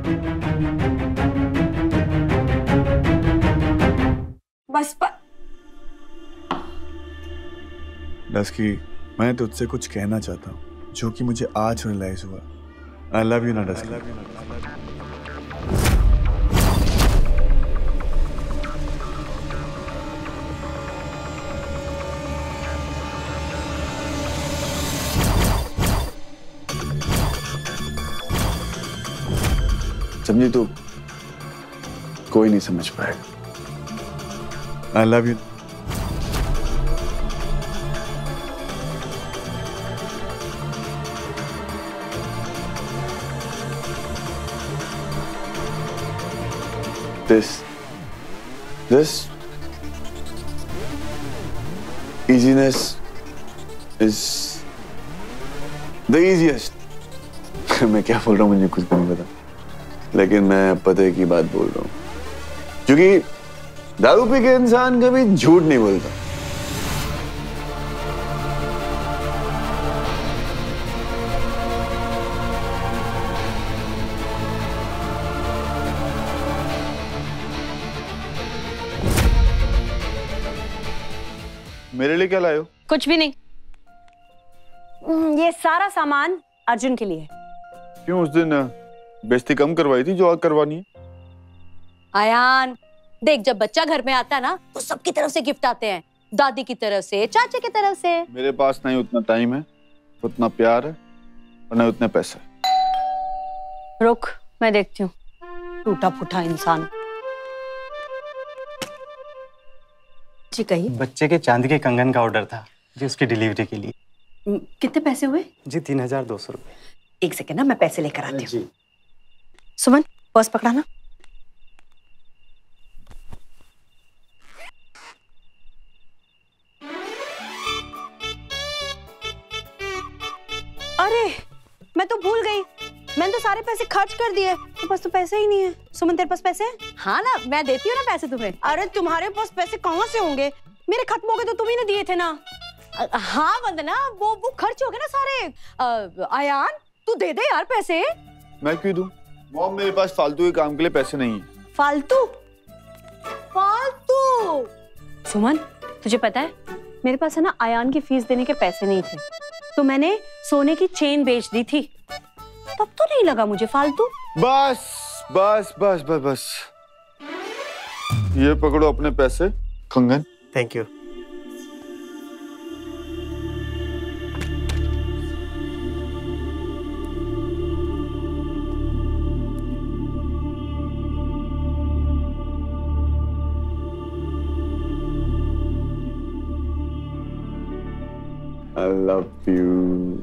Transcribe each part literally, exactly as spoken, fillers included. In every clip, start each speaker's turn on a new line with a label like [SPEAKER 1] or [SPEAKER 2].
[SPEAKER 1] बस पर
[SPEAKER 2] डस्की, मैं तुझसे कुछ कहना चाहता हूँ जो कि मुझे आज रियलाइज हुआ। आई लव यू ना डस्की।
[SPEAKER 3] समझी तू? कोई नहीं समझ पाएगा।
[SPEAKER 2] I love you.
[SPEAKER 3] This, this easiness is the easiest. मैं क्या बोल रहा हूँ मुझे कुछ भी नहीं पता, लेकिन मैं पते की बात बोल रहा हूँ, क्योंकि दारू पी के इंसान कभी झूठ नहीं बोलता।
[SPEAKER 2] मेरे लिए क्या लाए हो?
[SPEAKER 1] कुछ भी नहीं। ये सारा सामान अर्जुन के लिए है।
[SPEAKER 2] क्यों, उस दिन बेइज्जती कम करवाई थी जो आज करवानी है?
[SPEAKER 1] आयान देख, जब बच्चा घर में आता है ना तो सबकी तरफ से गिफ्ट आते हैं, दादी की तरफ से, चाचे की तरफ से।
[SPEAKER 2] मेरे पास नहीं उतना टाइम है, उतना प्यार है और नहीं उतने पैसे।
[SPEAKER 1] रुक, मैं देखती हूँ। टूटा फूटा इंसान। जी कहिए।
[SPEAKER 4] बच्चे के चांदी के कंगन का ऑर्डर था जी, उसकी डिलीवरी के लिए।
[SPEAKER 1] कितने पैसे हुए?
[SPEAKER 4] जी तीन हजार दो सौ रुपए।
[SPEAKER 1] एक सेकेंड ना, मैं पैसे लेकर आती हूँ। सुमन, पर्स पकड़ाना। अरे मैं तो भूल गई, मैंने तो सारे पैसे खर्च कर दिए। तो पास तो पैसे ही नहीं है। सुमन, तेरे पास पैसे हैं? हाँ ना, मैं देती हूँ ना पैसे तुम्हें। अरे तुम्हारे पास पैसे कहाँ से होंगे? मेरे खत्म हो गए तो तुम ही ने दिए थे ना। हाँ वंदना, वो वो खर्च हो गए ना सारे। आ, आयान तू दे दे यार पैसे।
[SPEAKER 2] मैं क्यों दूं? मॉम, मेरे पास फालतू के काम के लिए पैसे नहीं है।
[SPEAKER 1] फालतू? फालतू? सुमन, तुझे पता है मेरे पास है ना आयान की फीस देने के पैसे नहीं थे, तो मैंने सोने की चेन बेच दी थी, तब तो नहीं लगा मुझे फालतू।
[SPEAKER 2] बस बस बस बस बस, ये पकड़ो अपने पैसे, कंगन।
[SPEAKER 4] Thank you.
[SPEAKER 3] I love you.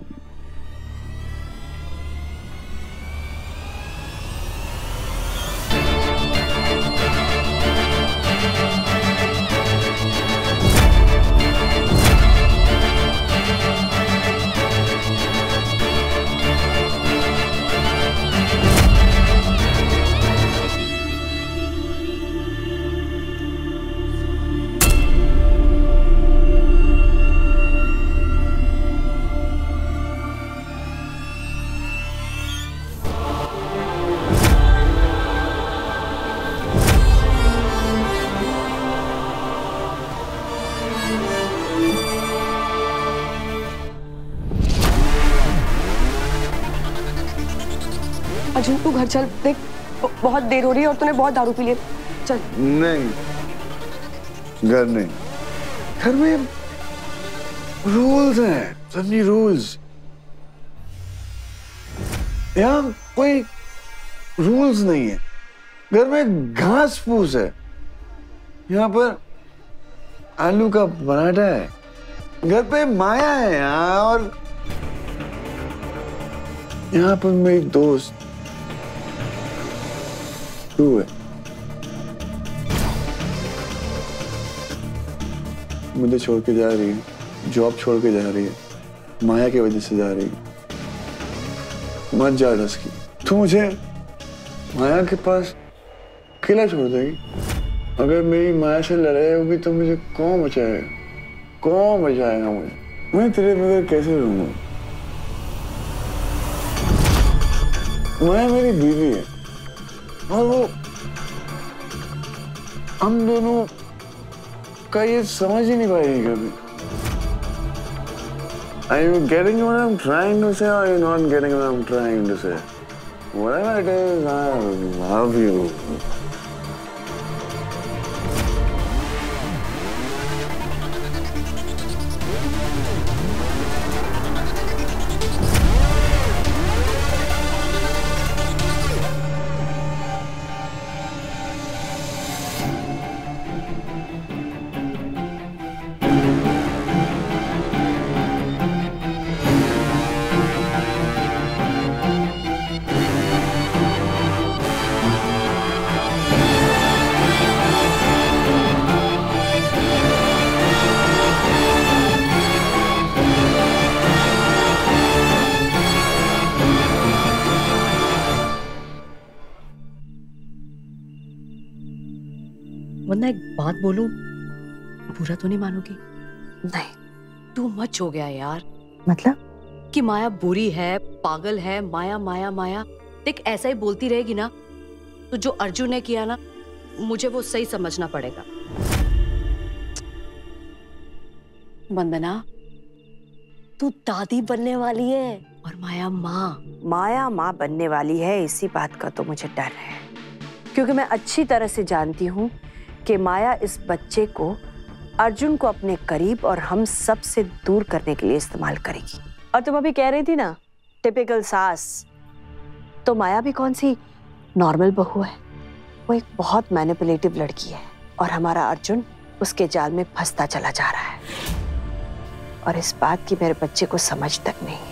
[SPEAKER 5] Arjun तू घर चल, देख बहुत देर हो रही है और तूने बहुत दारू पी ली। चल।
[SPEAKER 3] नहीं, घर नहीं। घर में रूल्स हैं, समझी? रूल्स। यहाँ कोई रूल्स नहीं है। घर में घास फूस है। यहाँ पर आलू का पराठा है। घर पे माया है यहाँ, और यहाँ पर मेरी दोस्त तू है। मुझे छोड़ के जा रही है, जॉब छोड़ के जा रही है, माया की वजह से जा रही है। मत जा डस्की, तू मुझे माया के पास अकेला छोड़ देगी। अगर मेरी माया से लड़ाई होगी तो मुझे कौन बचाएगा? कौन बचाएगा मुझे? मैं तेरे बगैर कैसे रहूंगा? माया मेरी बीवी है, और वो हम दोनों का ये समझ ही नहीं पाएगी कभी। Are you getting what I'm trying to say, or are you not getting what I'm trying to say? Whatever it is, I love you.
[SPEAKER 1] वरना एक बात बोलूं, बुरा तो नहीं मानोगी?
[SPEAKER 5] नहीं।
[SPEAKER 1] तू मच हो गया यार।
[SPEAKER 5] मतलब
[SPEAKER 1] कि माया बुरी है, पागल है, माया माया माया। देख ऐसा ही बोलती रहेगी ना तो जो अर्जुन ने किया ना, मुझे वो सही समझना पड़ेगा। वंदना, तू दादी बनने वाली है और माया माँ।
[SPEAKER 5] माया माँ बनने वाली है, इसी बात का तो मुझे डर है, क्योंकि मैं अच्छी तरह से जानती हूँ कि माया इस बच्चे को अर्जुन को अपने करीब और हम सब से दूर करने के लिए इस्तेमाल करेगी। और तुम अभी कह रही थी ना, टिपिकल सास, तो माया भी कौन सी नॉर्मल बहू है, वो एक बहुत मैनिपुलेटिव लड़की है और हमारा अर्जुन उसके जाल में फंसता चला जा रहा है और इस बात की मेरे बच्चे को समझ तक नहीं है।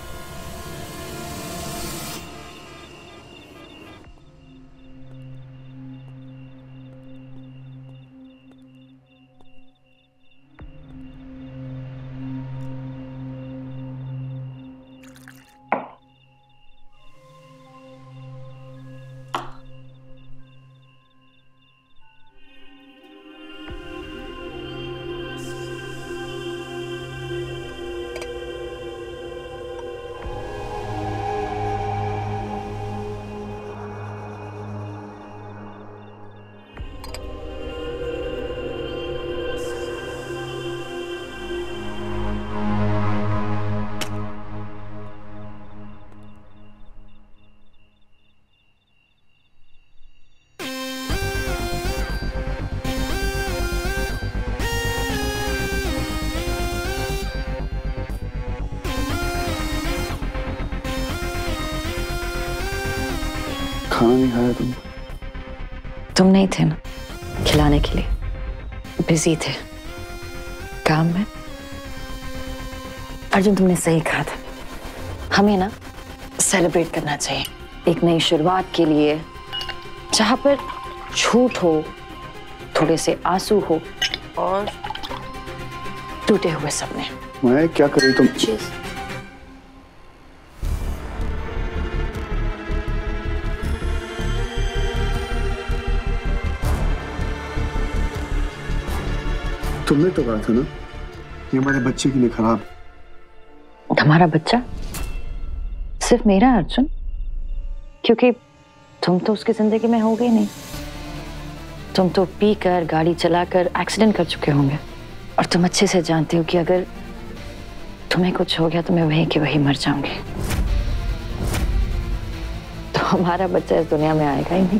[SPEAKER 3] खाना नहीं खाया तुम?
[SPEAKER 5] तुम नहीं थे ना खिलाने के लिए, बिजी थे काम में। अर्जुन, तुमने सही कहा था, हमें ना सेलिब्रेट करना चाहिए एक नई शुरुआत के लिए, जहां पर झूठ हो, थोड़े से आंसू हो और टूटे हुए सपने।
[SPEAKER 3] मैं क्या कर रही तुम?
[SPEAKER 5] चीज
[SPEAKER 3] तुमने तो कहा था ना ये हमारे बच्चे के लिए खराब।
[SPEAKER 5] हमारा बच्चा सिर्फ मेरा अर्जुन, क्योंकि तुम तो उसकी जिंदगी में होगे नहीं। तुम तो पीकर गाड़ी चलाकर एक्सीडेंट कर चुके होंगे और तुम अच्छे से जानते हो कि अगर तुम्हें कुछ हो गया तो मैं वहीं के वहीं मर जाऊंगी। तो हमारा बच्चा इस दुनिया में आएगा ही नहीं।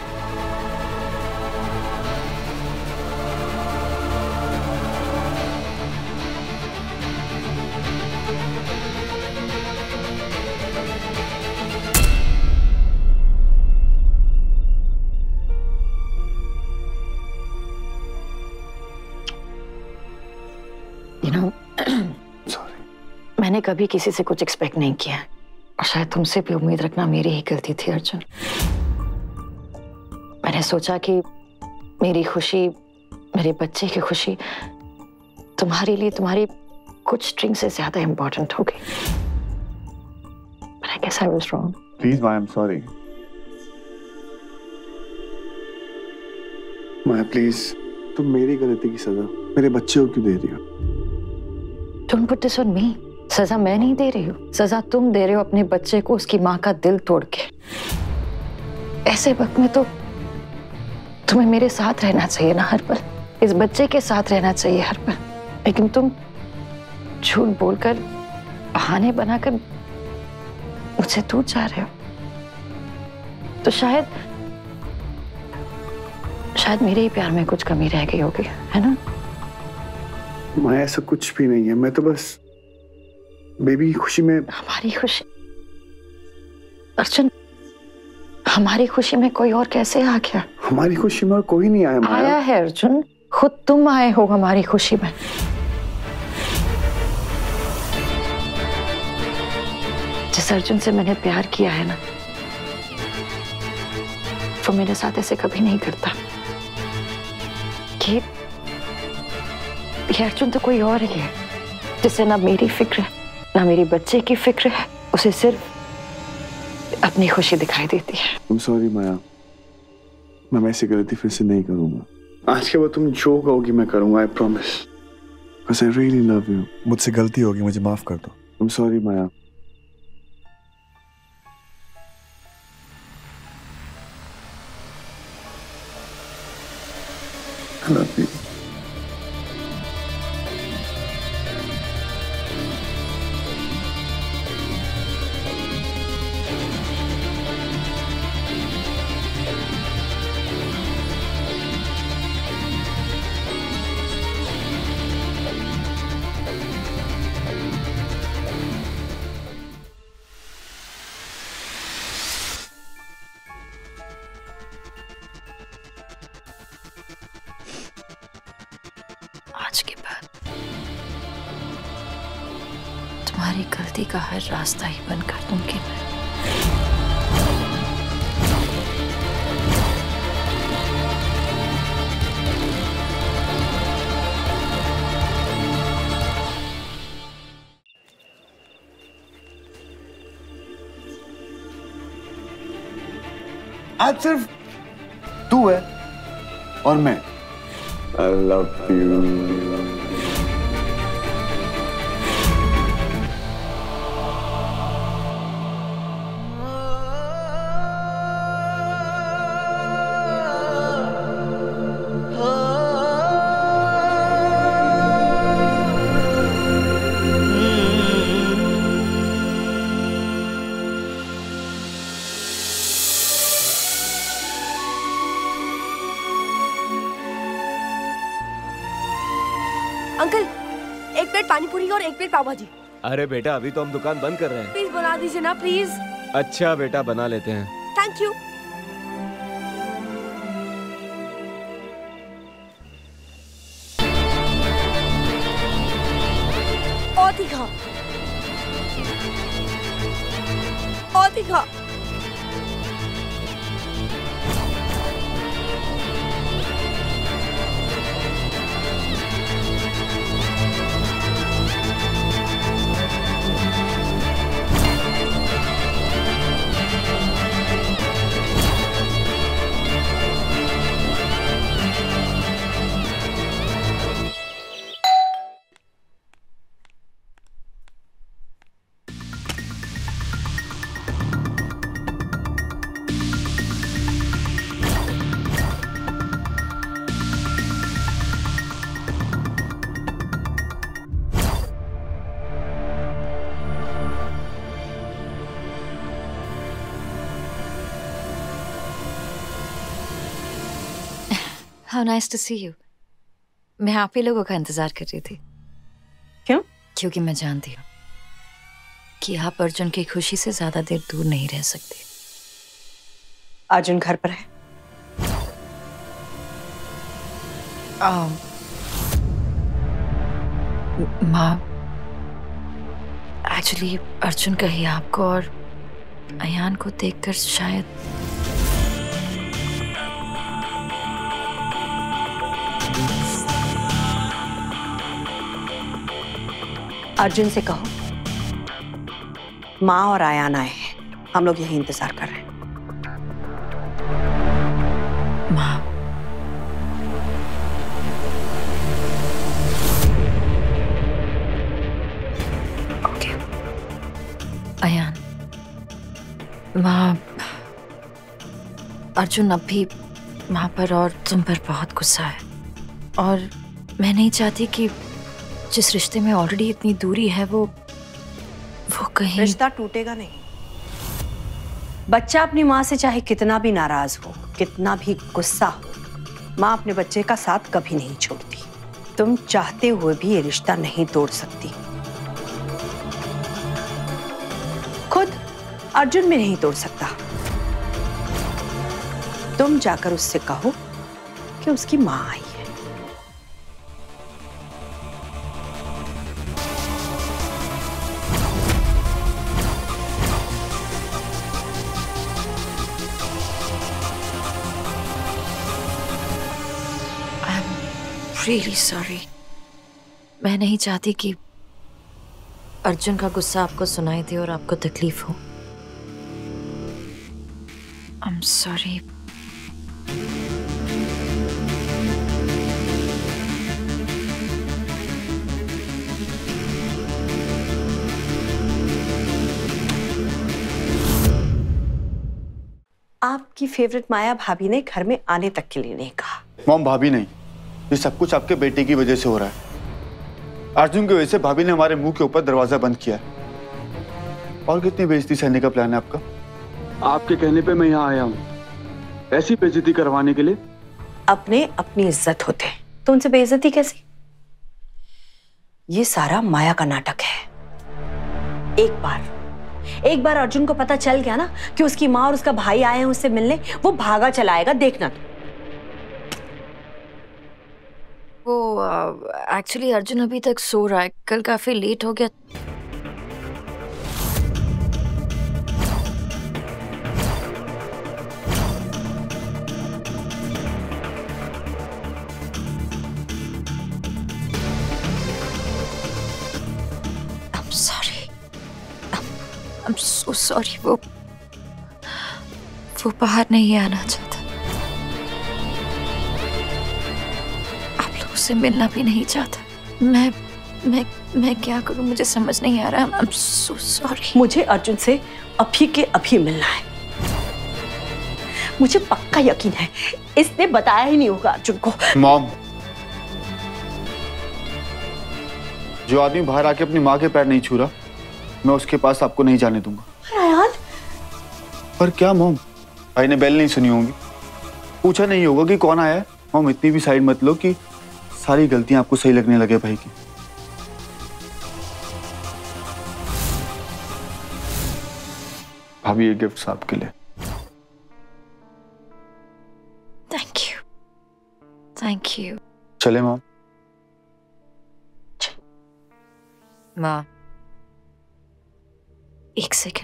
[SPEAKER 5] मैंने कभी किसी से कुछ एक्सपेक्ट नहीं किया और शायद तुमसे भी उम्मीद रखना मेरी ही गलती थी अर्जुन। मैंने सोचा कि मेरी खुशी, मेरे बच्चे की खुशी तुम्हारे लिए तुम्हारी कुछ स्ट्रिंग से ज्यादा इंपॉर्टेंट होगी। But I guess I was wrong.
[SPEAKER 3] Please, Ma, I'm sorry. Ma, please, तुम मेरी गलती की सजा मेरे बच्चे को क्यों दे रही हो?
[SPEAKER 5] Don't put this on me. सजा मैं नहीं दे रही हूँ, सजा तुम दे रहे हो अपने बच्चे को उसकी माँ का दिल तोड़ के।
[SPEAKER 6] ऐसे वक्त में तो तुम्हें मेरे साथ रहना चाहिए ना हर पल, इस बच्चे के साथ रहना चाहिए हर पल, लेकिन तुम झूठ बोलकर, बहाने बनाकर मुझसे दूर जा रहे हो। तो शायद शायद मेरे ही प्यार में कुछ कमी रह गई होगी, है ना?
[SPEAKER 3] माया ऐसा कुछ भी नहीं है, मैं तो बस बेबी की खुशी में।
[SPEAKER 6] हमारी खुशी अर्जुन, हमारी खुशी में कोई और कैसे आ गया?
[SPEAKER 3] हमारी खुशी में और कोई नहीं आया माया।
[SPEAKER 6] आया है अर्जुन, खुद तुम आए हो हमारी खुशी में। जिस अर्जुन से मैंने प्यार किया है ना, वो मेरे साथ ऐसे कभी नहीं करता। ये ये अर्जुन तो कोई और ही है, जिसे ना मेरी फिक्र है ना मेरी बच्चे की फिक्र है, उसे सिर्फ अपनी खुशी दिखाई देती है।
[SPEAKER 3] I'm sorry माया, मैं वैसी गलती फिर से नहीं करूंगा। आज के बाद तुम जो कहोगी मैं करूंगा, I promise. Because I really love you.
[SPEAKER 2] मुझसे गलती होगी, मुझे माफ कर दो।
[SPEAKER 3] I'm sorry Maya. I love you.
[SPEAKER 6] आज के बाद तुम्हारी गलती का हर रास्ता ही बंद कर दूंगी मैं।
[SPEAKER 3] आज सिर्फ तू है और मैं। I love you.
[SPEAKER 1] अंकल, एक प्लेट पानी पूरी और एक प्लेट पाव भाजी।
[SPEAKER 7] अरे बेटा, अभी तो हम दुकान बंद कर रहे हैं।
[SPEAKER 1] प्लीज बना दीजिए ना, प्लीज।
[SPEAKER 7] अच्छा बेटा, बना लेते हैं।
[SPEAKER 1] Thank you. और तीखा, और तीखा।
[SPEAKER 6] How nice to see you. मैं आप ही लोगों का इंतजार कर रही थी।
[SPEAKER 1] क्यों?
[SPEAKER 6] क्योंकि मैं जानती हूँ कि आप अर्जुन की खुशी से ज्यादा देर दूर नहीं रह सकती।
[SPEAKER 1] अर्जुन घर पर है।
[SPEAKER 6] um, माँ, एक्चुअली अर्जुन कही आपको और अयान को देखकर शायद
[SPEAKER 1] अर्जुन से कहो माँ और आयान आए हैं, हम लोग यही इंतजार कर रहे हैं।
[SPEAKER 6] माँ, ओके। अयान, माँ, अर्जुन अब भी माँ पर और तुम पर बहुत गुस्सा है, और मैं नहीं चाहती कि जिस रिश्ते में ऑलरेडी इतनी दूरी है वो वो कहीं
[SPEAKER 5] रिश्ता टूटेगा नहीं। बच्चा अपनी माँ से चाहे कितना भी नाराज हो, कितना भी गुस्सा हो, माँ अपने बच्चे का साथ कभी नहीं छोड़ती। तुम चाहते हुए भी ये रिश्ता नहीं तोड़ सकती। खुद अर्जुन भी नहीं तोड़ सकता। तुम जाकर उससे कहो कि उसकी माँ आई है।
[SPEAKER 6] Really sorry. मैं नहीं चाहती कि अर्जुन का गुस्सा आपको सुनाई दे और आपको तकलीफ हो। I'm sorry.
[SPEAKER 5] आपकी फेवरेट माया भाभी ने घर में आने तक के लिए नहीं कहा।
[SPEAKER 3] मॉम, भाभी नहीं, ये सब कुछ आपके बेटे की वजह से हो रहा है। अर्जुन की वजह से भाभी ने हमारे मुंह के ऊपर दरवाजा बंद किया है। और कितनी बेइज्जती सहने का प्लान है आपका?
[SPEAKER 8] आपके कहने पे मैं यहाँ आया हूँ, ऐसी बेइज्जती करवाने के लिए।
[SPEAKER 5] अपने अपनी इज्जत होते हैं तो उनसे बेइज्जती कैसी? ये सारा माया का नाटक है। एक बार एक बार अर्जुन को पता चल गया ना कि उसकी माँ और उसका भाई आए हैं उससे मिलने, वो भागा चला आएगा, देखना।
[SPEAKER 6] वो एक्चुअली अर्जुन अभी तक सो रहा है, कल काफी लेट हो गया। I'm sorry. I'm so sorry. वो वो बाहर नहीं आना चाहता। उससे मिलना भी नहीं चाहता। मैं मैं मैं क्या करूं, मुझे समझ नहीं आ रहा। I'm so sorry.
[SPEAKER 5] मुझे अर्जुन से अभी के अभी मिलना है। मुझे पक्का यकीन है इसने बताया ही नहीं होगा अर्जुन को।
[SPEAKER 3] मॉम, जो आदमी बाहर आके अपनी माँ के पैर नहीं छू रहा, मैं उसके पास आपको नहीं जाने दूंगा।
[SPEAKER 5] अयान,
[SPEAKER 3] पर क्या मॉम, भाई ने बेल नहीं सुनी होगी, पूछा नहीं होगा कि कौन आया है। मॉम, इतनी भी साइड मत लो कि सारी गलतियां आपको सही लगने लगे भाई की। भाभी, ये गिफ्ट्स आपके लिए।
[SPEAKER 6] Thank you, thank you.
[SPEAKER 3] चले मॉम।
[SPEAKER 6] माँ, एक सेकंड।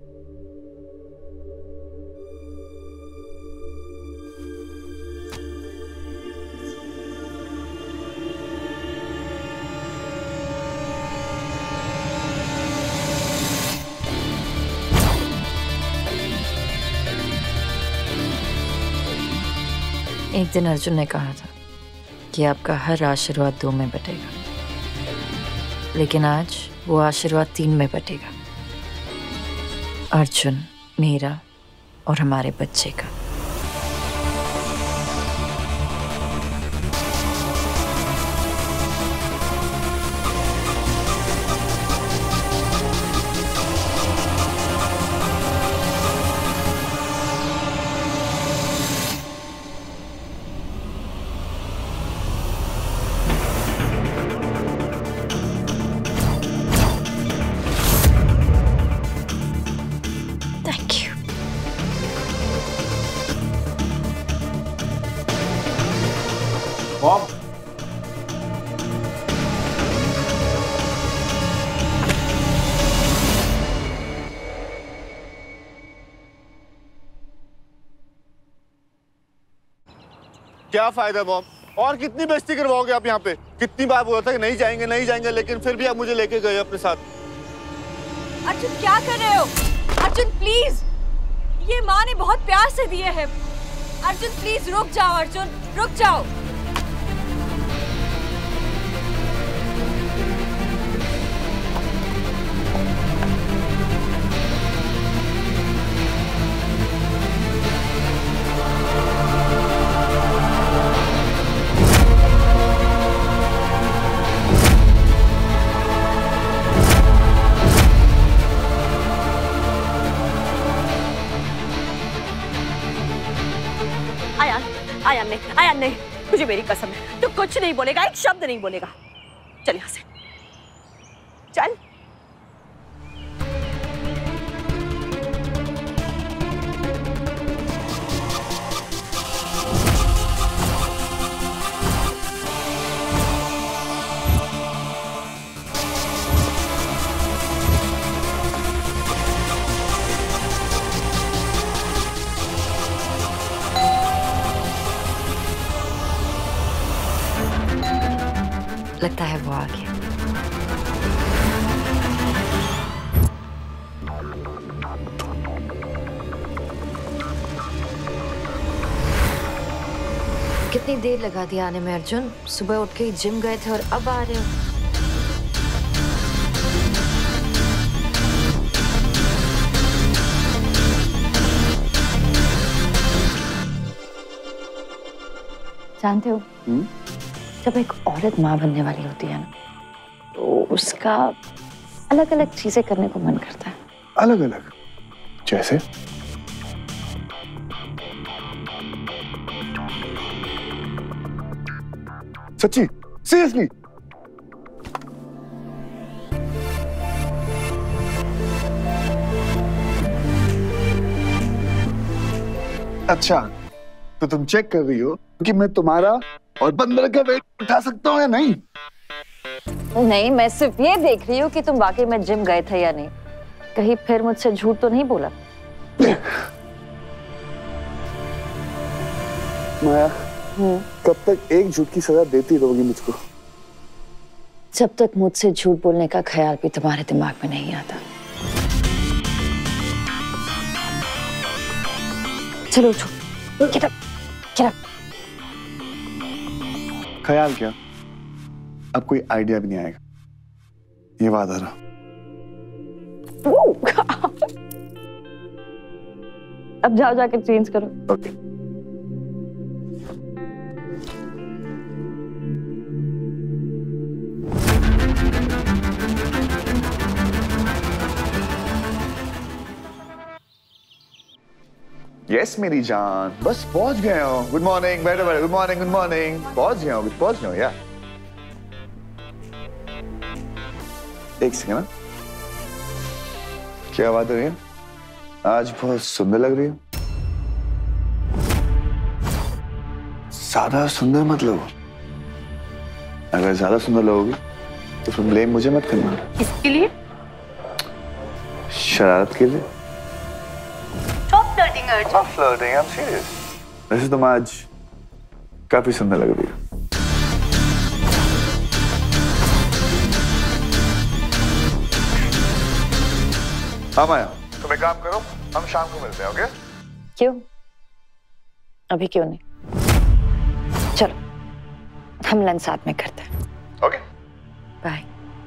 [SPEAKER 6] एक दिन अर्जुन ने कहा था कि आपका हर आशीर्वाद दो में बटेगा, लेकिन आज वो आशीर्वाद तीन में बटेगा। अर्जुन, मेरा और हमारे बच्चे का।
[SPEAKER 3] मॉम, क्या फायदा मॉम? और कितनी बेइज्जती करवाओगे आप यहाँ पे? कितनी बार बोला था कि नहीं जाएंगे नहीं जाएंगे, लेकिन फिर भी आप मुझे लेके गए अपने साथ।
[SPEAKER 1] अर्जुन, क्या कर रहे हो? अर्जुन प्लीज, ये माँ ने बहुत प्यार से दिए हैं। अर्जुन प्लीज रुक जाओ, अर्जुन रुक जाओ।
[SPEAKER 5] आयान, आयान नहीं, आयान नहीं, मुझे मेरी कसम है, तू कुछ नहीं बोलेगा, एक शब्द नहीं बोलेगा। चल यहाँ से, चल।
[SPEAKER 6] लगता है वो आ गया। कितनी देर लगा दी आने में अर्जुन? सुबह उठ के जिम गए थे और अब आ रहे हो? जानते हो,
[SPEAKER 3] हुँ?
[SPEAKER 6] जब एक औरत माँ बनने वाली होती है ना, तो उसका अलग अलग चीजें करने को मन करता है।
[SPEAKER 3] अलग अलग? जैसे? सच्ची? सीरियसली? अच्छा, तो तुम चेक कर रही हो कि मैं तुम्हारा और बंदर का वेट उठा सकता हूँ या नहीं?
[SPEAKER 6] नहीं, मैं सिर्फ ये देख रही हूँ कि तुम वाकई में जिम गए थे या नहीं। कहीं फिर मुझसे झूठ तो नहीं बोला?
[SPEAKER 3] माया, कब तक एक झूठ की सजा देती रहोगी मुझको?
[SPEAKER 6] जब तक मुझसे झूठ बोलने का ख्याल भी तुम्हारे दिमाग में नहीं आता। चलो उठो, get up, get up।
[SPEAKER 3] ख्याल क्या? अब कोई आइडिया भी नहीं आएगा, ये वादा रहा।
[SPEAKER 6] अब जाओ जाके चेंज करो।
[SPEAKER 3] ओके। यस मेरी जान, बस पहुंच गए हो। गुड मॉर्निंग, बैठो बैठो। Good morning, good morning. पहुंच गए हो, पहुंच गए हो यार। एक सेकंड ना, क्या बात हो रही है? आज बहुत सुंदर लग रही हो। ज्यादा सुंदर मत लगो। अगर ज्यादा सुंदर लगोगी तो फिर ब्लेम मुझे मत करना।
[SPEAKER 5] किसके लिए?
[SPEAKER 3] शरारत के लिए।
[SPEAKER 5] Stop flirting, Arjun.
[SPEAKER 3] I'm flirting, I'm serious. वैसे तुम आज काफी सुंदर लग रही हो। हाँ माया, तुम एक काम करो, हम शाम को मिलते हैं, ओके?
[SPEAKER 6] क्यों? अभी क्यों नहीं? चलो, हम लंच साथ में करते हैं।
[SPEAKER 3] ओके।
[SPEAKER 6] बाय।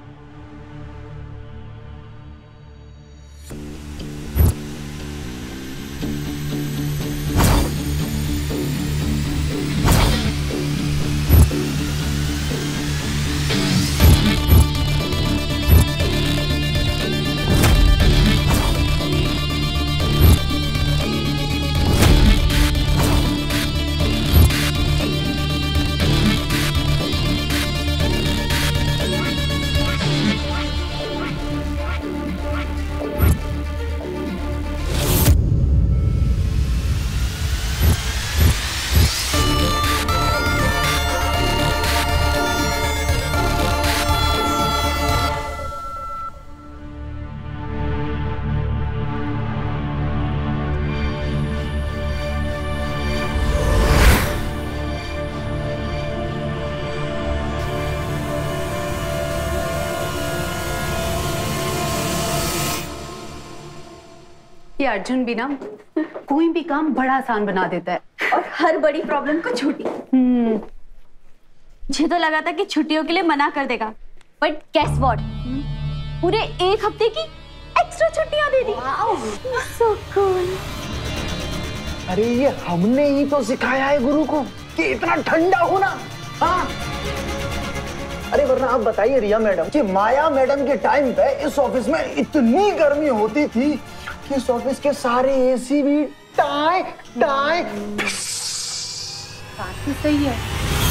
[SPEAKER 1] ये अर्जुन भी ना कोई भी काम बड़ा आसान बना देता है
[SPEAKER 9] और हर बड़ी प्रॉब्लम को छुट्टी।
[SPEAKER 1] हम्म
[SPEAKER 9] मुझे तो लगा था कि छुट्टियों के लिए मना कर देगा, बट गेस व्हाट, पूरे एक हफ्ते की एक्स्ट्रा छुट्टियां दे दी। So cool.
[SPEAKER 10] अरे ये हमने ही तो सिखाया है गुरु को कि इतना ठंडा होना। हाँ, अरे वरना आप बताइए रिया मैडम कि माया मैडम के टाइम पे इस ऑफिस में इतनी गर्मी होती थी कि इस ऑफिस के सारे एसी भी टाई टाई
[SPEAKER 11] बात तो सही है।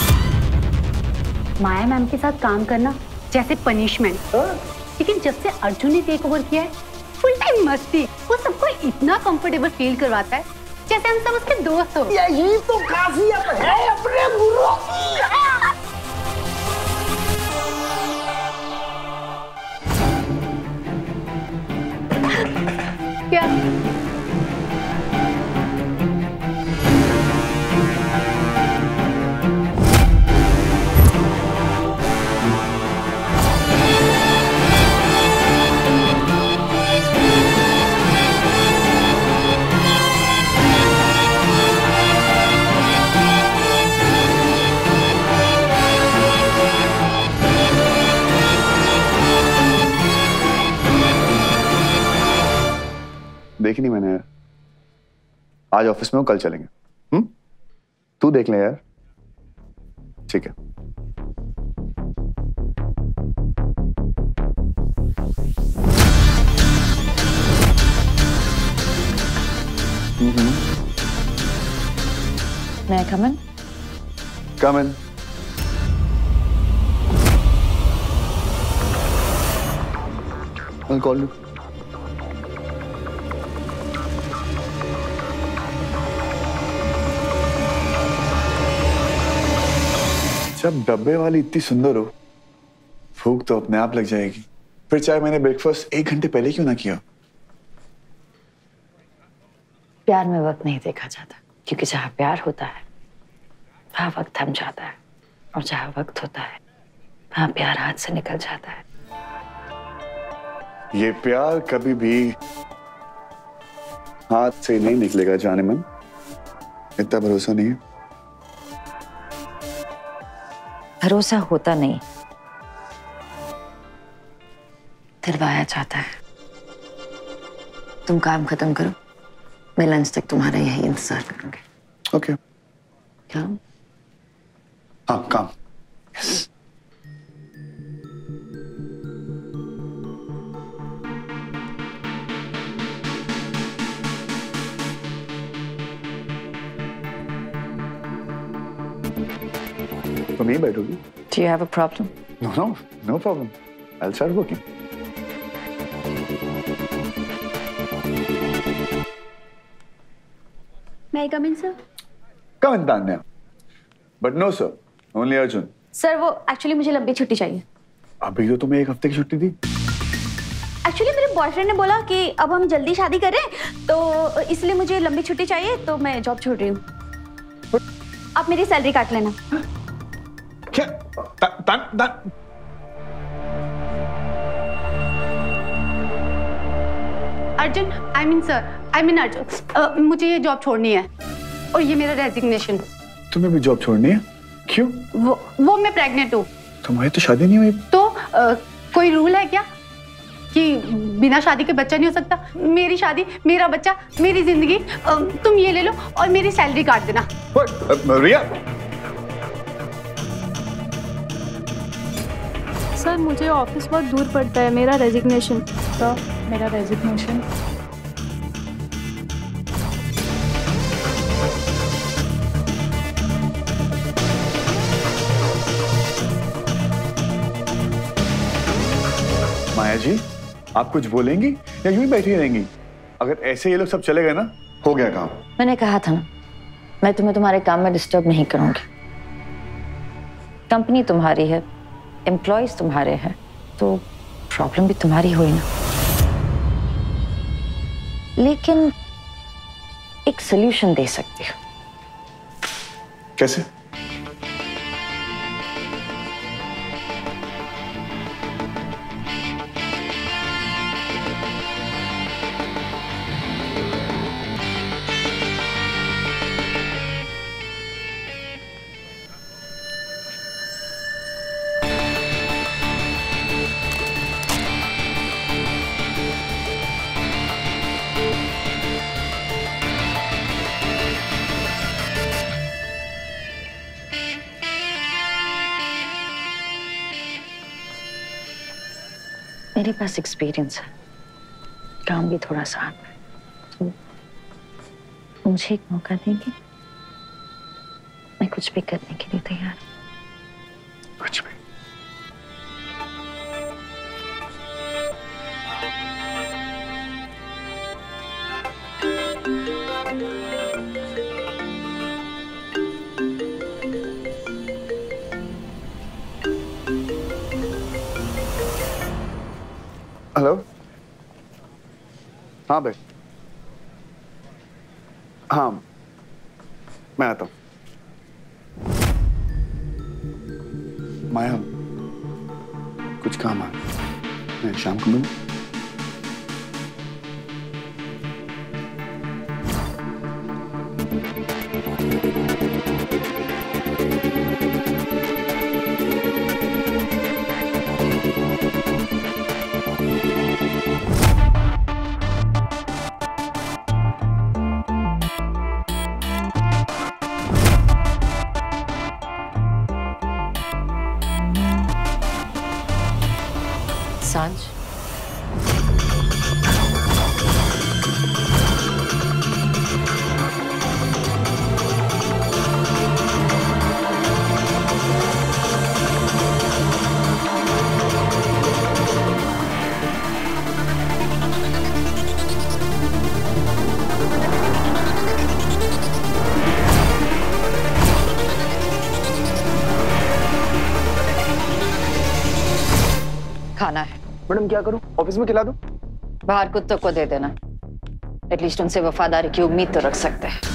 [SPEAKER 11] माया मैम के साथ काम करना जैसे पनिशमेंट, लेकिन जब से अर्जुन ने टेक ओवर किया है फुल टाइम मस्ती। वो सबको इतना कंफर्टेबल फील करवाता है जैसे हम सब उसके दोस्त हो।
[SPEAKER 10] यही तो खासियत है अपने गुरु की।
[SPEAKER 11] क्या
[SPEAKER 3] देखी नहीं मैंने यार। आज ऑफिस में हो, कल चलेंगे। हम्म तू देख ले यार। ठीक है।
[SPEAKER 6] May I come in?
[SPEAKER 3] Come in. I'll call you. जब डब्बे वाली इतनी सुंदर हो, भूख तो अपने आप लग जाएगी। फिर चाहे मैंने ब्रेकफास्ट एक घंटे पहले क्यों ना किया।
[SPEAKER 6] प्यार में वक्त नहीं देखा जाता, क्योंकि जहाँ प्यार होता है वहाँ वक्त थम जाता है, और जहाँ वक्त होता है वहाँ प्यार हाथ से निकल जाता है।
[SPEAKER 3] ये प्यार कभी भी हाथ से नहीं निकलेगा जाने मन, इतना भरोसा नहीं है।
[SPEAKER 6] भरोसा होता नहीं, दिलवाया जाता है। तुम काम खत्म करो, मैं लंच तक तुम्हारा यही इंतजार करूंगी।
[SPEAKER 3] ओके।
[SPEAKER 6] काम?
[SPEAKER 3] हाँ काम। यस। तुम यहीं बैठोगी?
[SPEAKER 6] Do you have a problem?
[SPEAKER 3] No, no, no problem. I'll start working.
[SPEAKER 9] May I come in, sir?
[SPEAKER 3] Come in, Tandon. But no, sir. Only Arjun.
[SPEAKER 9] Sir वो एक्चुअली मुझे लंबी छुट्टी चाहिए।
[SPEAKER 3] अभी तो तुम्हें एक हफ्ते की छुट्टी दी।
[SPEAKER 9] एक्चुअली मेरे बॉयफ्रेंड ने बोला कि अब हम जल्दी शादी करें, तो इसलिए मुझे लंबी छुट्टी चाहिए, तो मैं जॉब छोड़ रही हूँ। आप मेरी सैलरी काट लेना।
[SPEAKER 3] क्या? ता, ता, ता...
[SPEAKER 11] Arjun, I mean sir, I mean Arjun, मुझे ये जॉब छोड़नी है और ये मेरा रेजिग्नेशन।
[SPEAKER 3] तुम्हें भी जॉब छोड़नी है? क्यों?
[SPEAKER 11] वो वो मैं प्रेग्नेंट हूँ।
[SPEAKER 3] तुम्हारी तो शादी नहीं हुई।
[SPEAKER 11] तो आ, कोई रूल है क्या कि बिना शादी के बच्चा नहीं हो सकता? मेरी शादी, मेरा बच्चा, मेरी जिंदगी, आ, तुम ये ले लो और मेरी सैलरी काट देना।
[SPEAKER 3] रिया,
[SPEAKER 12] सर मुझे ऑफिस बहुत दूर पड़ता है, मेरा रेजिग्नेशन। तो मेरा रेजिग्नेशन।
[SPEAKER 3] माया जी, आप कुछ बोलेंगी या यूं ही बैठी रहेंगी? अगर ऐसे ये लोग सब चले गए ना, हो गया काम।
[SPEAKER 6] मैंने कहा था ना, मैं तुम्हें तुम्हारे काम में डिस्टर्ब नहीं करूंगी। कंपनी तुम्हारी है, एम्प्लॉयज तुम्हारे हैं, तो प्रॉब्लम भी तुम्हारी हुई ना। लेकिन एक सॉल्यूशन दे सकती हूँ।
[SPEAKER 3] कैसे?
[SPEAKER 6] मेरे पास एक्सपीरियंस है, काम भी थोड़ा सा आता है, तो मुझे एक मौका देंगे? मैं कुछ भी करने के लिए तैयार।
[SPEAKER 3] कुछ भी। हेलो। हाँ भाई, हाँ मैं आता हूँ। माया, कुछ काम आ, मैं शाम को मिलूं?
[SPEAKER 6] सांझ, खाना है।
[SPEAKER 10] मैडम क्या करूं? ऑफिस में खिला दूं?
[SPEAKER 6] बाहर कुत्तों को दे देना, एटलीस्ट उनसे वफादारी की उम्मीद तो रख सकते हैं।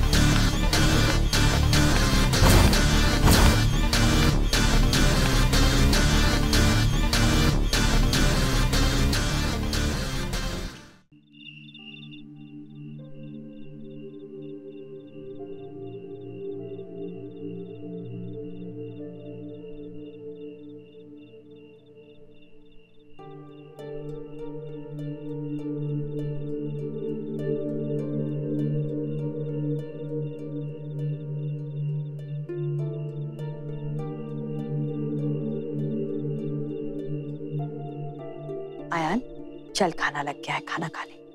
[SPEAKER 5] आयान, चल खाना लग गया है, खाना खा ले।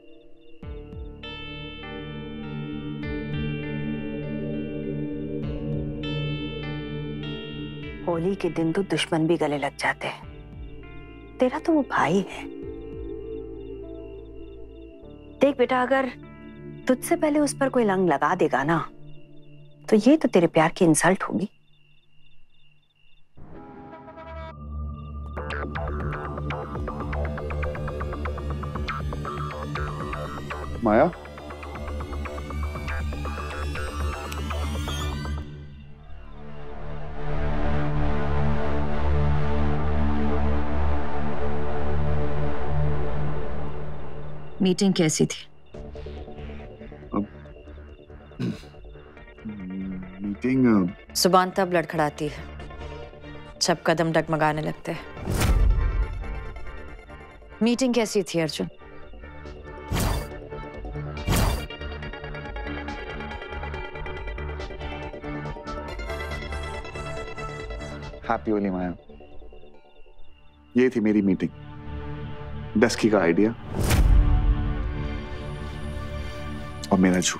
[SPEAKER 5] होली के दिन तो दुश्मन भी गले लग जाते हैं, तेरा तो वो भाई है। देख बेटा, अगर तुझसे पहले उस पर कोई रंग लगा देगा ना, तो ये तो तेरे प्यार की इंसल्ट होगी।
[SPEAKER 3] माया,
[SPEAKER 6] मीटिंग कैसी थी?
[SPEAKER 3] मीटिंग
[SPEAKER 6] जुबान तब लड़खड़ाती है जब कदम डगमगाने लगते हैं। मीटिंग कैसी थी अर्जुन?
[SPEAKER 3] हैप्पी होली माया। ये थी मेरी मीटिंग, डस्की का आइडिया और मेरा झूठ।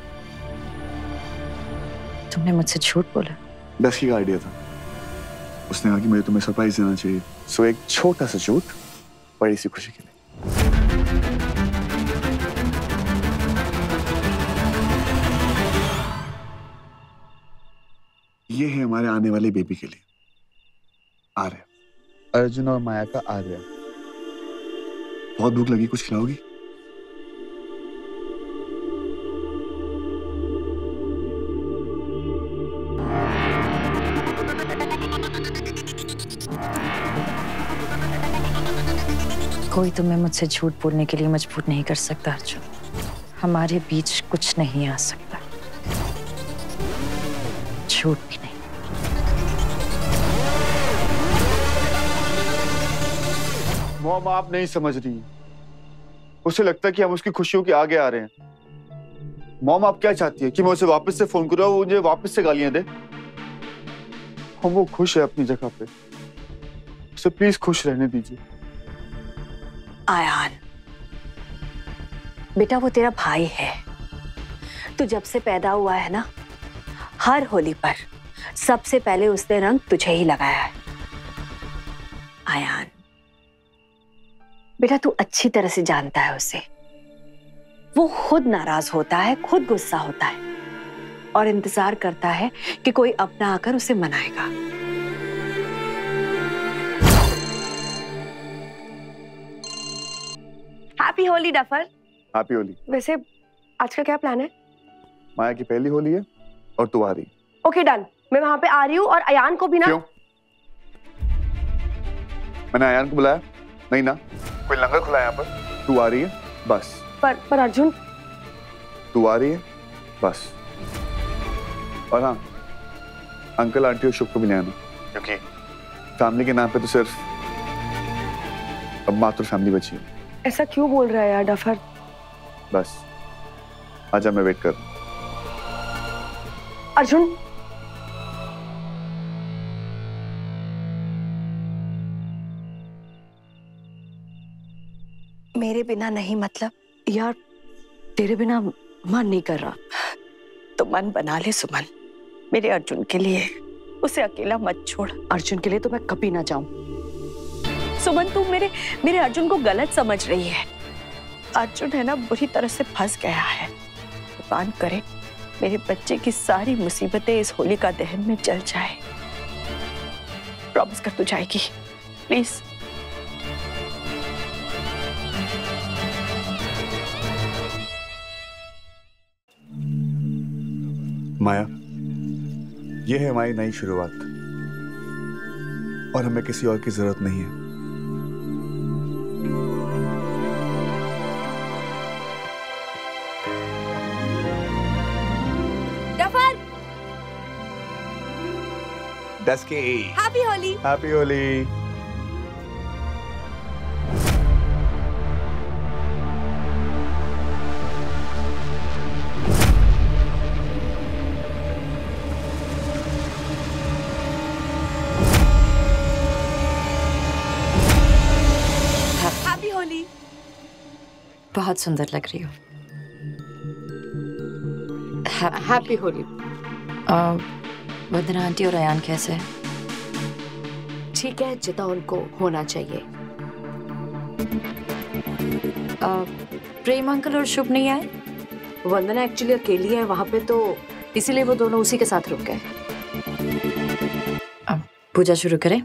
[SPEAKER 6] तुमने मुझसे झूठ बोला?
[SPEAKER 3] डस्की का आइडिया था, उसने कहा कि मुझे तुम्हें सरप्राइज देना चाहिए, सो एक छोटा सा झूठ बड़ी सी खुशी के लिए। ये है हमारे आने वाले बेबी के लिए आर्य, अर्जुन और माया का आर्य। बहुत भूख लगी, कुछ खिलाओगी?
[SPEAKER 6] कोई तुम्हें मुझसे झूठ बोलने के लिए मजबूर नहीं कर सकता अर्जुन। हमारे बीच कुछ नहीं आ सकता, झूठ भी नहीं।
[SPEAKER 3] मॉम, आप नहीं समझ रही। उसे लगता है कि हम उसकी खुशियों के आगे आ रहे हैं। मॉम, आप क्या चाहती है कि मैं उसे वापस से फोन करूं और वो मुझे वापस से गालियां दे? हम वो खुश है अपनी जगह पे, उसे प्लीज खुश रहने दीजिए।
[SPEAKER 5] आयान बेटा, वो तेरा भाई है। तू जब से पैदा हुआ है ना, हर होली पर सबसे पहले उसने रंग तुझे ही लगाया है। आयान बेटा, तू अच्छी तरह से जानता है उसे। वो खुद नाराज होता है, खुद गुस्सा होता है और इंतजार करता है कि कोई अपना आकर उसे मनाएगा।
[SPEAKER 13] Happy Holi duffer.
[SPEAKER 3] Happy Holi.
[SPEAKER 13] वैसे आज का क्या प्लान है?
[SPEAKER 3] माया की पहली होली है और तू आ रही।
[SPEAKER 13] ओके डन, मैं वहां पे आ रही हूँ और अयान को भी ना।
[SPEAKER 3] क्यों? मैंने अयान को बुलाया नहीं ना, कोई लंगर खुला यहाँ पर। तू आ रही है बस।
[SPEAKER 13] पर पर अर्जुन,
[SPEAKER 3] तू आ रही है बस। और हाँ, अंकल आंटी और शुभ को भी ले आना, क्योंकि फैमिली के नाम पे तो सिर्फ अब मात्र फैमिली बची है।
[SPEAKER 13] ऐसा क्यों बोल रहा है यार डफर?
[SPEAKER 3] बस आजा, मैं वेट कर रहा हूं।
[SPEAKER 13] अर्जुन,
[SPEAKER 5] मेरे बिना नहीं मतलब? यार तेरे बिना मन नहीं कर रहा। तो मन बना ले सुमन, मेरे अर्जुन के लिए। उसे अकेला मत छोड़। अर्जुन के लिए तो मैं कभी ना जाऊं। सुमन, तू मेरे मेरे अर्जुन को गलत समझ रही है। अर्जुन है ना, बुरी तरह से फंस गया है। भगवान करे मेरे बच्चे की सारी मुसीबतें इस होली का दहन में जल जाए। प्रॉमिस कर तू जाएगी प्लीज।
[SPEAKER 2] माया, ये है हमारी नई शुरुआत और हमें किसी और की जरूरत नहीं है।
[SPEAKER 9] Duffer,
[SPEAKER 2] dusky,
[SPEAKER 9] happy Holi.
[SPEAKER 2] Happy Holi.
[SPEAKER 6] बहुत सुंदर लग रही हो। हैप्पी होली। वंदना आंटी और अयान कैसे हैं?
[SPEAKER 5] ठीक है, जितना उनको होना चाहिए।
[SPEAKER 6] आ, प्रेम अंकल और शुभ नहीं आए?
[SPEAKER 5] वंदना एक्चुअली अकेली है वहां पे, तो इसीलिए वो दोनों उसी के साथ रुक गए।
[SPEAKER 6] अब पूजा शुरू करें?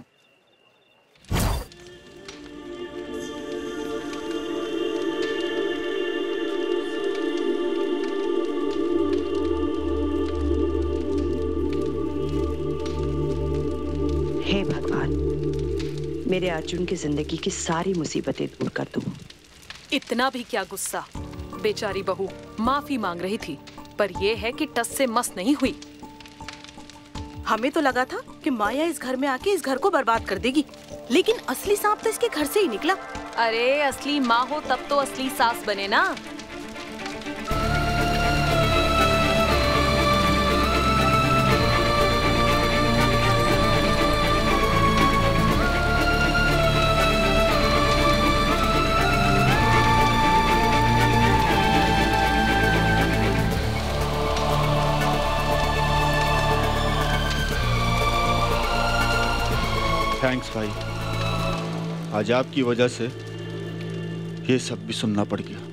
[SPEAKER 5] हे भगवान, मेरे अर्जुन की जिंदगी की सारी मुसीबतें दूर कर दो।
[SPEAKER 14] इतना भी क्या गुस्सा, बेचारी बहू माफी मांग रही थी, पर यह है कि टस से मस नहीं हुई।
[SPEAKER 15] हमें तो लगा था कि माया इस घर में आके इस घर को बर्बाद कर देगी, लेकिन असली सांप तो इसके घर से ही निकला।
[SPEAKER 14] अरे असली माँ हो तब तो असली सास बने ना।
[SPEAKER 2] थैंक्स भाई, आज आपकी वजह से ये सब भी सुनना पड़ गया।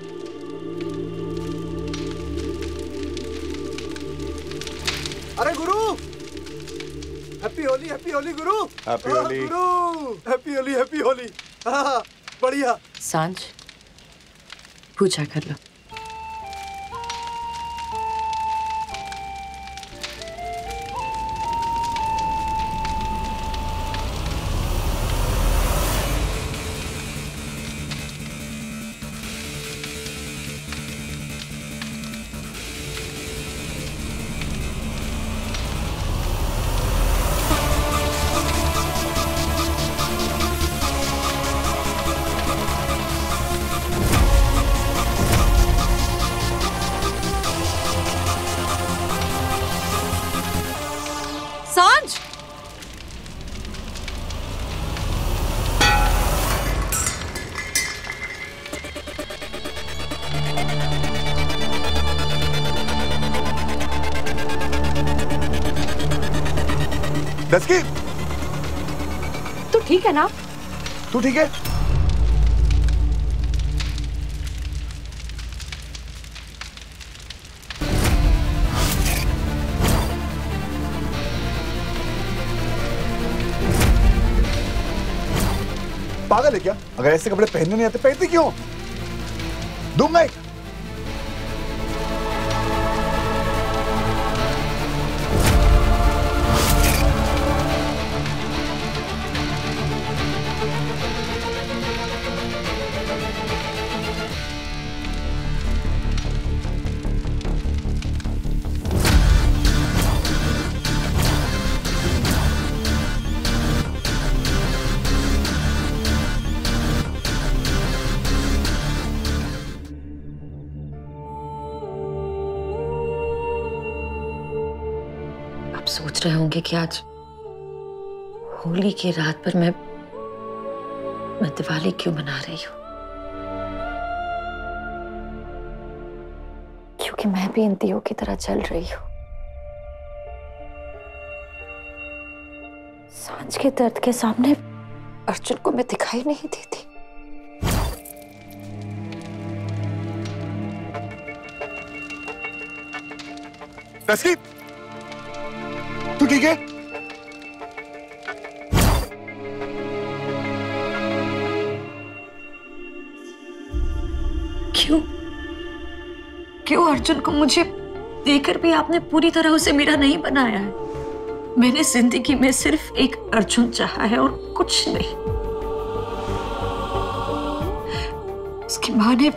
[SPEAKER 10] अरे गुरु, हैप्पी होली, हैप्पी होली गुरु।
[SPEAKER 2] हैप्पी होली
[SPEAKER 10] गुरु, हैप्पी होली, हैप्पी होली। हाँ बढ़िया।
[SPEAKER 6] सांझ पूजा कर लो।
[SPEAKER 14] सांझ,
[SPEAKER 2] डस्की,
[SPEAKER 13] तू ठीक है ना?
[SPEAKER 2] तू ठीक है? पागल है क्या? अगर ऐसे कपड़े पहनने नहीं आते पहनती क्यों? दूंगा एक।
[SPEAKER 6] सोच रहे होंगे कि आज होली की रात पर मैं मैं दिवाली क्यों मना रही हूँ, क्योंकि मैं भी इन दियों की तरह जल रही हूँ। सांझ के दर्द के सामने अर्जुन को मैं दिखाई नहीं देती।
[SPEAKER 2] डस्की, तू ठीक है?
[SPEAKER 6] क्यों क्यों अर्जुन को मुझे देकर भी आपने पूरी तरह उसे मेरा नहीं बनाया है? मैंने जिंदगी में सिर्फ एक अर्जुन चाहा है और कुछ नहीं। उसकी माँ ने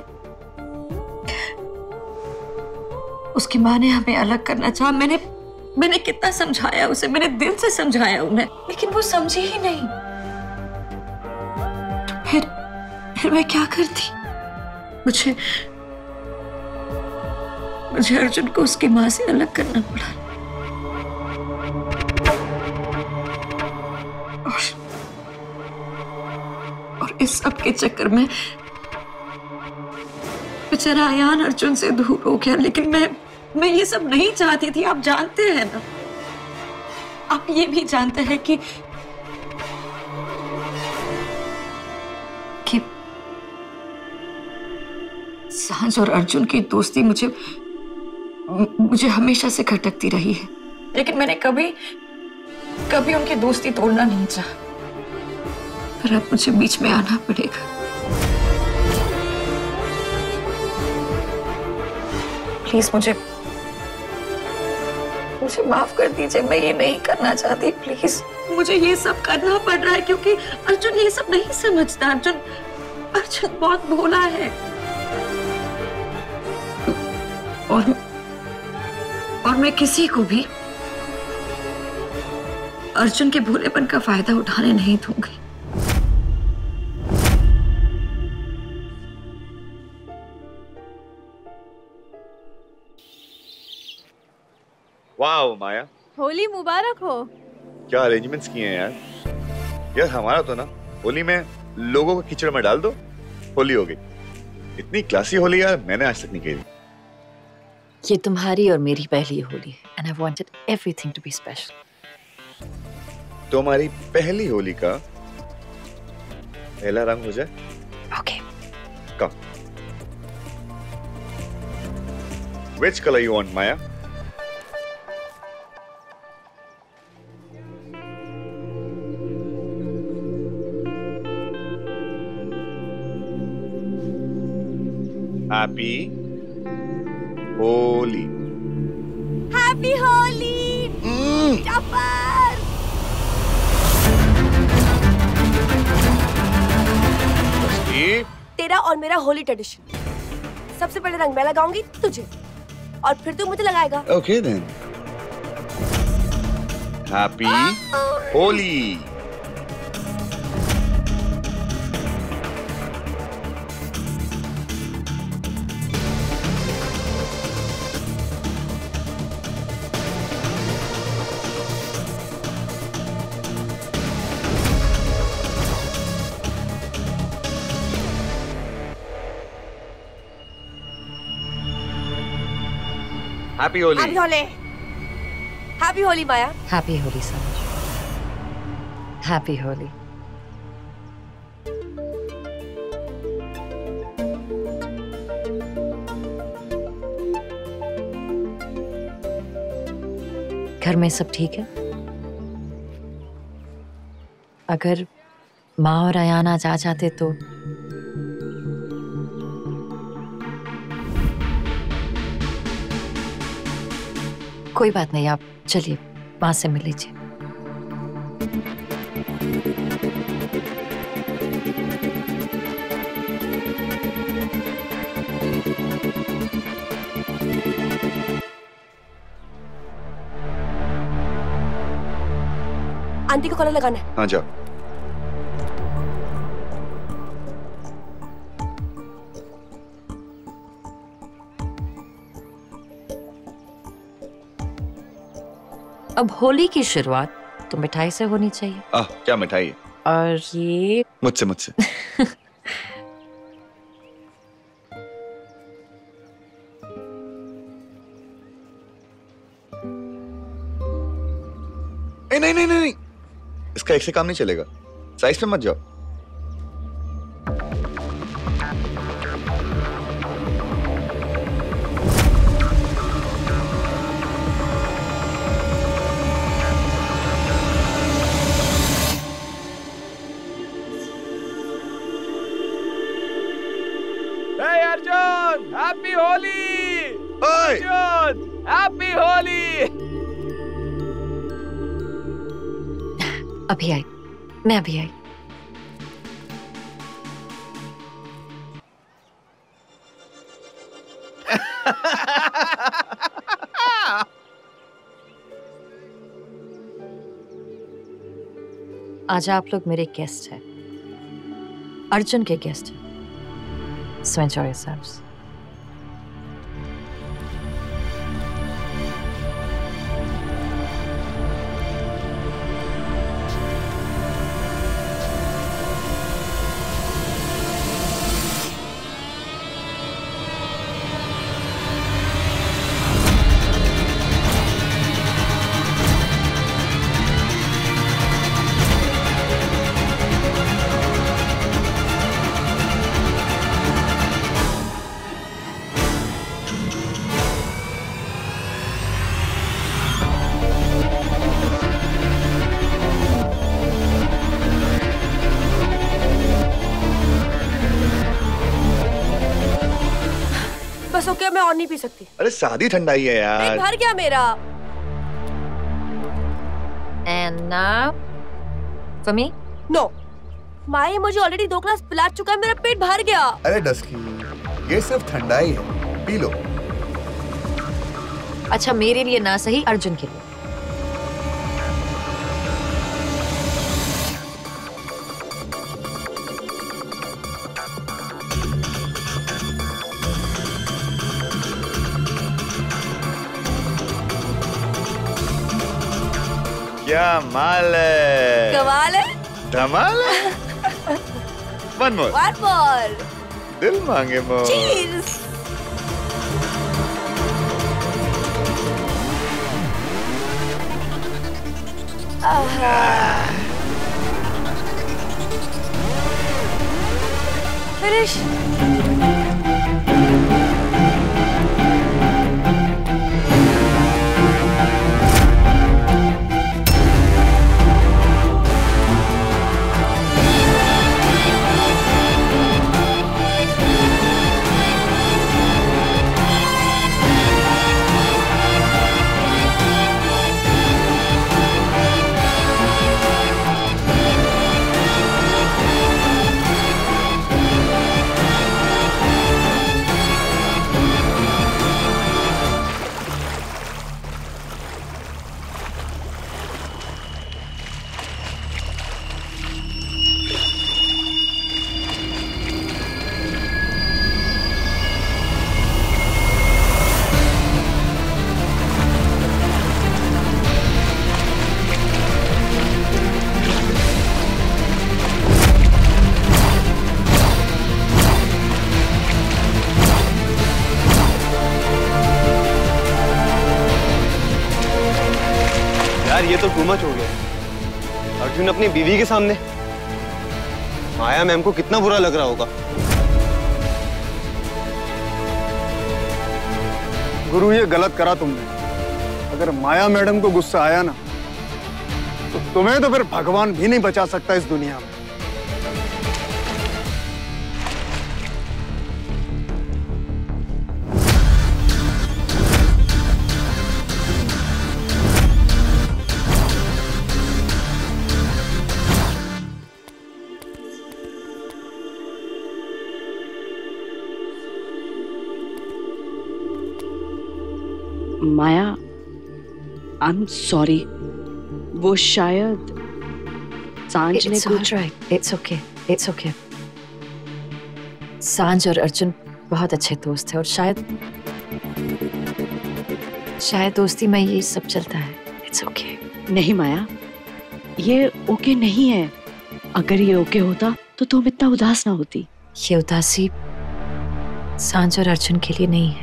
[SPEAKER 6] उसकी माँ ने हमें अलग करना चाहा। मैंने मैंने कितना समझाया उसे, मैंने दिल से समझाया उन्हें, लेकिन वो समझी ही नहीं। तो फिर फिर मैं क्या करती? मुझे मुझे अर्जुन को उसकी माँ से अलग करना पड़ा। और, और इस सब के चक्कर में बेचारा अयान अर्जुन से दूर हो गया। लेकिन मैं मैं ये सब नहीं चाहती थी, आप जानते हैं ना। आप ये भी जानते हैं कि कि सांझ और अर्जुन की दोस्ती मुझे मुझे हमेशा से खटकती रही है, लेकिन मैंने कभी कभी उनकी दोस्ती तोड़ना नहीं चाहा। पर अब मुझे बीच में आना पड़ेगा। प्लीज मुझे मुझे माफ कर दीजिए, मैं ये नहीं करना चाहती। प्लीज, मुझे ये सब करना पड़ रहा है क्योंकि अर्जुन ये सब नहीं समझता। अर्जुन अर्जुन बहुत भोला है और और मैं किसी को भी अर्जुन के भोलेपन का फायदा उठाने नहीं दूंगी।
[SPEAKER 2] वाह माया,
[SPEAKER 12] होली मुबारक हो।
[SPEAKER 2] क्या अरेंजमेंट्स किए हैं यार। यार हमारा तो ना होली में लोगों को कीचड़ में डाल दो, होली हो गई। इतनी क्लासी होली यार मैंने आज तक नहीं खेली।
[SPEAKER 6] ये तुम्हारी और मेरी पहली होली है and I wanted everything to be special.
[SPEAKER 2] तो हमारी पहली होली का पहला रंग हो जाए।
[SPEAKER 6] Okay.
[SPEAKER 2] Come. Which color you want, Maya? Happy Holi.
[SPEAKER 1] Happy Holi. Chopper.
[SPEAKER 13] तेरा और मेरा होली ट्रेडिशन। सबसे पहले रंग मैं लगाऊंगी तुझे और फिर तू मुझे लगाएगा।
[SPEAKER 2] Okay then. Happy Holi. Happy Holi.
[SPEAKER 13] Happy Holi. Happy Holi, Maya.
[SPEAKER 6] Happy Holi, Saanjh. Happy Holi. घर में सब ठीक है? अगर माँ और अयान आज आ जाते तो कोई बात नहीं, आप चलिए माँ से मिल लीजिए।
[SPEAKER 13] आंटी को कॉलर लगाना है।
[SPEAKER 2] हाँ जाओ।
[SPEAKER 6] अब होली की शुरुआत तो मिठाई से होनी चाहिए।
[SPEAKER 2] आह, क्या मिठाई है?
[SPEAKER 6] और ये
[SPEAKER 2] मुझसे मुझसे नहीं नहीं नहीं नहीं, इसका एक से काम नहीं चलेगा। साइज पे मत जाओ।
[SPEAKER 7] Hey Arjun, Happy Holi! Arjun, Happy Holi!
[SPEAKER 6] अभी आई, मैं अभी आई। आज आप लोग मेरे गेस्ट हैं, अर्जुन के गेस्ट हैं। So enjoy yourselves.
[SPEAKER 13] बस ओके, मैं और नहीं पी सकती।
[SPEAKER 2] अरे शादी ठंडाई है यार।
[SPEAKER 13] पेट भर गया मेरा।
[SPEAKER 6] And now for me?
[SPEAKER 13] No, माई मुझे ऑलरेडी दो ग्लास पिला चुका है, मेरा पेट भर गया।
[SPEAKER 2] अरे डस्की, ये सिर्फ ठंडाई है, पी लो।
[SPEAKER 6] अच्छा, मेरे लिए ना सही, अर्जुन के लिए।
[SPEAKER 2] क्या माल है,
[SPEAKER 13] कमाल है,
[SPEAKER 2] धमाल है। One more.
[SPEAKER 13] One more.
[SPEAKER 2] दिल मांगे मोर।
[SPEAKER 13] Cheers. Finish.
[SPEAKER 7] यार ये तो टू मच हो गया।
[SPEAKER 16] अर्जुन अपनी बीवी के सामने, माया मैम को कितना बुरा लग रहा होगा।
[SPEAKER 3] गुरु ये गलत करा तुमने। अगर माया मैडम को गुस्सा आया ना तो तुम्हें तो फिर भगवान भी नहीं बचा सकता इस दुनिया में।
[SPEAKER 5] Maya, I am sorry. वो शायद सांझ ने कुछ।
[SPEAKER 6] It's okay, it's okay. Saanjh और अर्जुन बहुत अच्छे दोस्त हैं और शायद शायद दोस्ती में ये सब चलता है। It's okay.
[SPEAKER 5] नहीं माया, ये ओके नहीं है। अगर ये ओके होता तो तुम इतना उदास ना होती।
[SPEAKER 6] ये उदासी सांझ और अर्जुन के लिए नहीं है।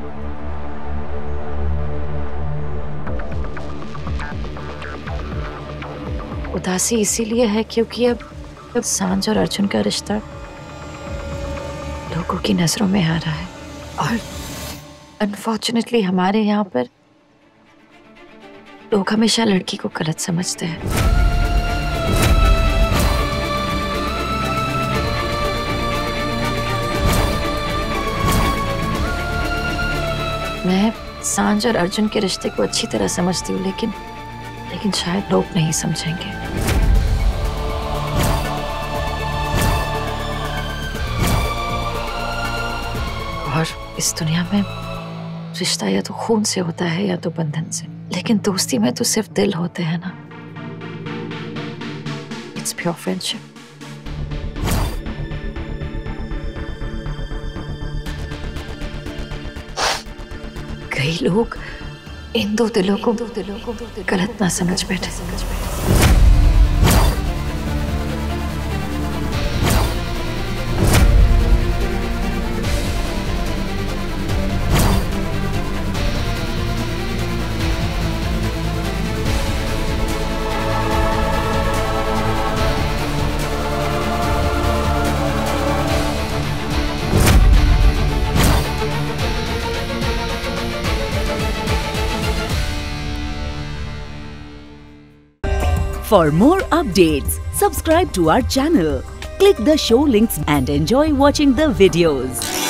[SPEAKER 6] उदासी इसीलिए है क्योंकि अब अब सांझ और अर्जुन का रिश्ता लोगों की नजरों में आ रहा है और अनफॉर्चुनेटली हमारे यहाँ पर लोग हमेशा लड़की को गलत समझते हैं। मैं सांझ और अर्जुन के रिश्ते को अच्छी तरह समझती हूँ, लेकिन लेकिन शायद लोग नहीं समझेंगे। और इस दुनिया में रिश्ता या तो खून से होता है या तो बंधन से, लेकिन दोस्ती में तो सिर्फ दिल होते हैं ना। It's pure friendship. कई लोग इन दो दिलों को गलत ना समझ बैठे।
[SPEAKER 17] For more updates, subscribe to our channel, click the show links and enjoy watching the videos.